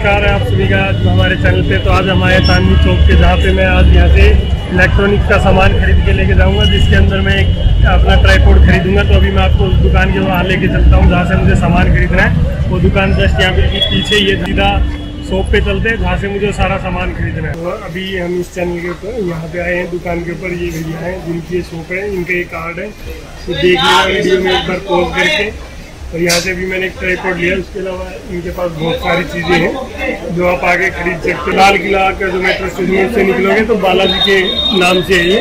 नमस्कार आप सभी का आज हमारे चैनल पे। तो आज हम आए चांदनी चौक पे, जहाँ पे मैं आज यहाँ से इलेक्ट्रॉनिक्स का सामान खरीद के लेके जाऊंगा, जिसके अंदर मैं एक अपना ट्राइपॉड खरीदूंगा। तो अभी मैं आपको उस दुकान के वहाँ लेके चलता हूँ जहाँ से मुझे सामान खरीदना है। वो दुकान जस्ट यहाँ पे पीछे, ये सीधा शॉप पे चलते हैं जहाँ से मुझे सारा सामान खरीदना है। तो अभी हम इस चैनल के ऊपर यहाँ पे आए हैं दुकान के ऊपर। ये भैया हैं जिनकी ये शॉप है, इनका ये कार्ड है, तो देख लिया वीडियो में एक बार पॉज करके। और यहाँ से भी मैंने एक ट्राइपॉड लिया। उसके अलावा इनके पास बहुत सारी चीज़ें हैं जो आप आगे खरीद सकते हो। लाल किला का जो मेट्रो स्टेशन से निकलोगे तो बालाजी के नाम से है, ये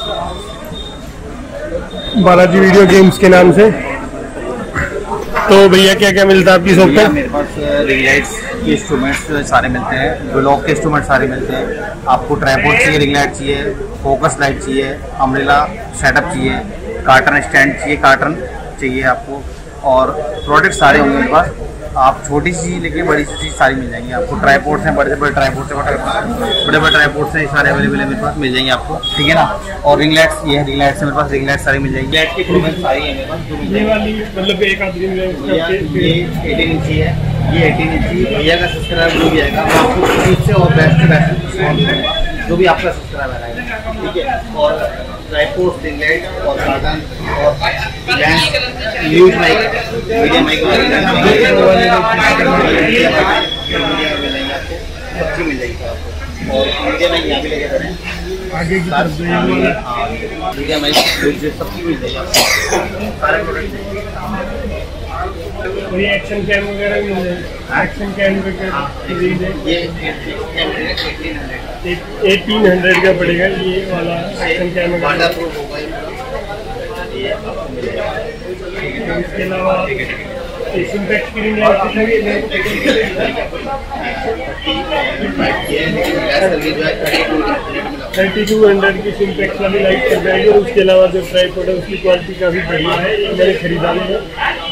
बालाजी वीडियो गेम्स के नाम से। तो भैया क्या क्या मिलता है आपकी शॉप पे? मेरे पास रिंग लाइट्स के इंस्ट्रूमेंट्स सारे मिलते हैं, ब्लॉक के इंस्ट्रूमेंट सारे मिलते हैं। आपको ट्राइपॉड चाहिए, रिंग लाइट चाहिए, फोकस लाइट चाहिए, अम्ब्रेला सेटअप चाहिए, कार्टन स्टैंड चाहिए, कार्टन चाहिए आपको, और प्रोडक्ट सारे होंगे मेरे पास। आप छोटी सी लेके बड़ी सी चीज़ सारी मिल जाएंगी आपको। ट्राइपॉड से बड़े से बड़े ट्राइपॉड से बड़े ट्राइपॉड से सारे अवेलेबल है मेरे पास, मिल जाएंगे आपको, ठीक है ना। और रिंग लाइट्स, ये है रिंग लाइट्स, मेरे पास रिंग लाइट सारी मिल जाएंगी। लाइट की इंस्ट्रूमेंट सारी है मेरे पास। ये वाली मतलब एक आदमी ये 18 इंची है, ये 18 इंची। भैया का सब्सक्राइबर जो भी आएगा वो आपको इससे और बेस्ट बेस्ट जो भी आपका सब्सक्राइबर आएगा, ठीक है। और ट्राइपॉड, रिंग लाइट और कार्टन और न्यूज माइक, मीडिया माइक अच्छी मिल जाएगी आपको। और मीडिया माइक यहाँ भी लेके खड़े हैं आगे की तरफ। मीडिया माइक सबकी मिल जाएगी आपको, सारे प्रोडक्ट। और ये एक्शन कैम वगैरह भी मिल जाएगा। एक्शन कैम ये 1800 का पड़ेगा ये वाला एक्शन कैम वगैरह। इसके अलावा सिंपैक्स की रिंग लाइट $3200 की सिंपैक्स वाली लाइट कर जाएगी। और उसके अलावा जो ट्राइपॉड है उसकी क्वालिटी काफ़ी बढ़िया है, ये मैंने खरीदा है।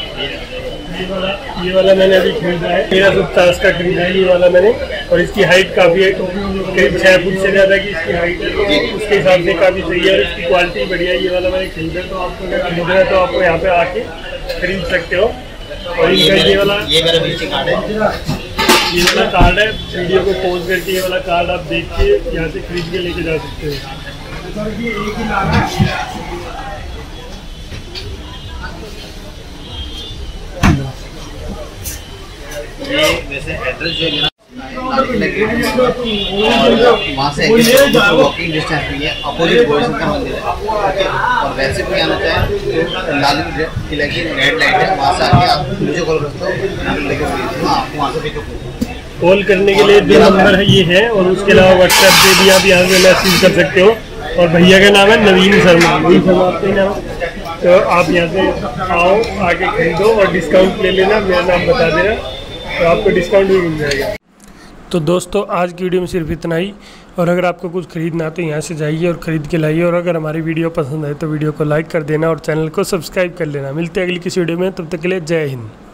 ये वाला मैंने अभी खरीदा है, 1350 का खरीदा है ये वाला मैंने। और इसकी हाइट काफ़ी है, करीब 6 फुट से ज़्यादा की इसकी हाइट है, तो उसके हिसाब से काफ़ी सही है। और इसकी क्वालिटी बढ़िया है। ये वाला मैंने खरीदा, तो आपको अगर खरीदना है तो आपको यहाँ पे आके खरीद सकते हो। और इनका ये वाला कार्ड है, ये वाला कार्ड है, वीडियो को पॉज करके ये वाला कार्ड आप देख के यहाँ से खरीद के लेके जा सकते हो। ये वैसे एड्रेस जो है वहाँ से वॉकिंग डिस्टेंस में है, अपोजिट भोलेनाथ का मंदिर है। और वैसे भी आना चाहें तो लाल किला की रेड लाइट है, वहाँ से आके आप मुझे कॉल करते हो, आपको वहाँ से पिकअप कॉल करने के लिए जो नंबर है ये है। और उसके अलावा व्हाट्सएप पे भी आप यहाँ से मैसेज कर सकते हो। और भैया का नाम है नवीन शर्मा, नवीन शर्मा आपका नाम। तो आप यहाँ से आओ, आके खरीदो और डिस्काउंट ले लेना, मेरा नाम बता देना, तो आपको डिस्काउंट भी मिल जाएगा। तो दोस्तों आज की वीडियो में सिर्फ इतना ही। और अगर आपको कुछ खरीदना है तो यहाँ से जाइए और ख़रीद के लाइए। और अगर हमारी वीडियो पसंद आए तो वीडियो को लाइक कर देना और चैनल को सब्सक्राइब कर लेना। मिलते हैं अगली किसी वीडियो में, तब तक के लिए जय हिंद।